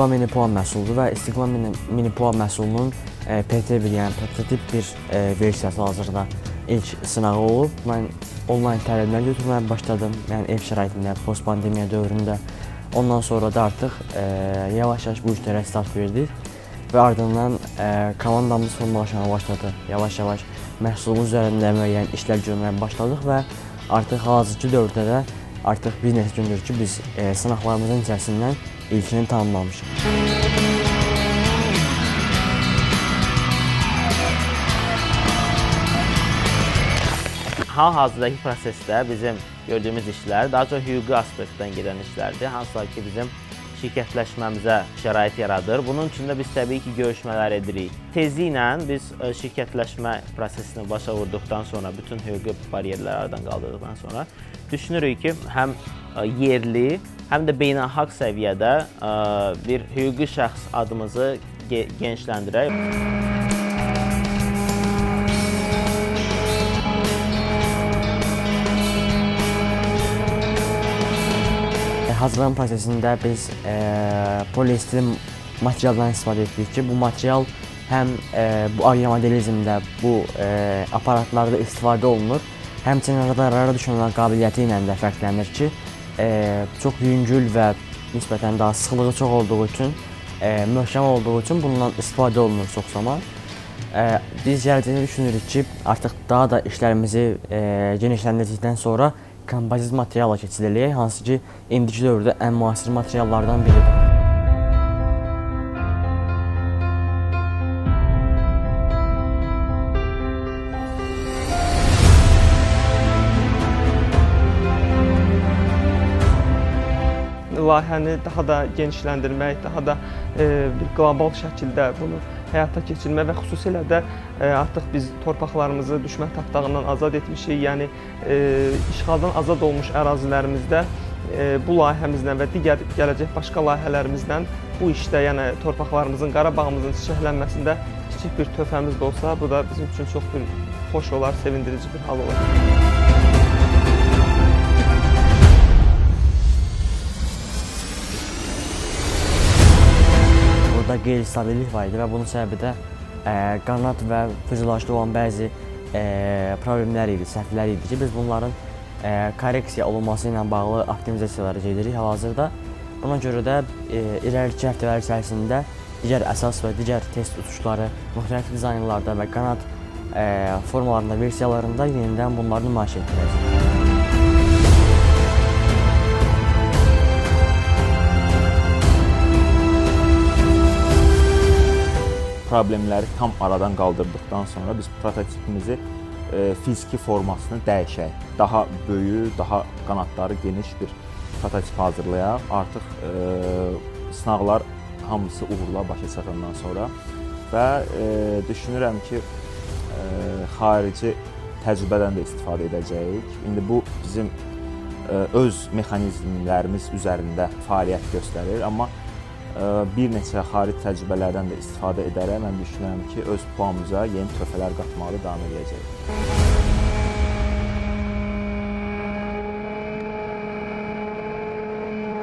İstiqlal mini puan məhsuludur və İstiqlal mini puan məhsulunun PT1, yəni prototip bir versiyası hazırda ilk sınağı olub. Mən onlayn təlimlər götürməyə başladım, yəni ev şəraitində, post-pandemiya dövründə. Ondan sonra da artıq yavaş-yavaş bu işlərə start verdik və ardından komandamız formalaşmağa başladı. Yavaş-yavaş məhsulumuz üzərində müəyyən işlər görməyə başladıq və artıq hazırki dövrdə də artıq bir neçə gündür ki, biz sınaqlarımızın içərisindən ilkini tamamlamışıq. Hal-hazırdakı prosesdə bizim gördüyümüz işlər daha çox hüquqi aspektdən gedən işlərdir. Hansılar ki, bizim şirkətləşməmizə şərait yaradır. Bunun üçün də biz təbii ki, görüşmələr edirik. Tezliklə biz şirkətləşmə prosesini başa vurduqdan sonra, bütün hüquqi bariyerləri aradan qaldırdıqdan sonra düşünürük ki, həm yerli, həm də beynəlxalq səviyyədə bir hüquqi şəxs adımızı genişləndirək. Hazırlama prosesində biz poliestirin materialdan istifadə etdik ki, bu material həm bu aeromodelizmdə, bu aparatlarda istifadə olunur, həmçinin radarlara düşmə qabiliyyəti ilə də fərqlənir ki, çox yüngül və nisbətən daha sıxlığı çox olduğu üçün, möhkəm olduğu üçün bundan istifadə olunur çox zaman. Biz gələcəkdə düşünürük ki, artıq daha da işlərimizi genişləndirdikdən sonra kompozit materiala keçid eləyək, hansı ki, indiki dövrdə ən müasir materiallardan biridir. Layihəni daha da genişləndirmək, daha da bir qlobal şəkildə bunu həyata keçirmək və xüsusilə də artıq biz torpaqlarımızı düşmən tapdağından azad etmişik. Yəni, işğaldan azad olmuş ərazilərimizdə bu layihəmizlə və digər gələcək başqa layihələrimizdən bu işdə, yəni torpaqlarımızın, Qarabağımızın çiçəklənməsində kiçik bir töhfəmiz də olsa, bu da bizim üçün çox bir xoş olar, sevindirici bir hal olar. Burada qeyri-stabillik var idi və bunun səbəbi də qanat və füzulajda olan bəzi problemlər idi, səhvlər idi ki, biz bunların korreksiya olunması ilə bağlı optimizasiyaları edirik hal-hazırda. Buna görə də irəliki həftələr içərisində digər əsas və digər test uçuşları müxtəlif dizaynlarda və qanat formalarında, versiyalarında yenidən bunları nümayiş etdirəcək. Problemləri tam aradan qaldırdıqdan sonra biz prototipimizi fiziki formasını dəyişək. Daha böyük, daha qanatları geniş bir prototip hazırlayaq. Artıq sınaqlar hamısı uğurla başa çatandan sonra və düşünürəm ki, xarici təcrübədən də istifadə edəcəyik. İndi bu bizim öz mexanizmlərimiz üzərində fəaliyyət göstərir, amma bir neçə xarici təcrübələrdən də istifadə edərək mən düşünürəm ki, öz puanımıza yeni töhfələr qatmağı davam edəcəyik.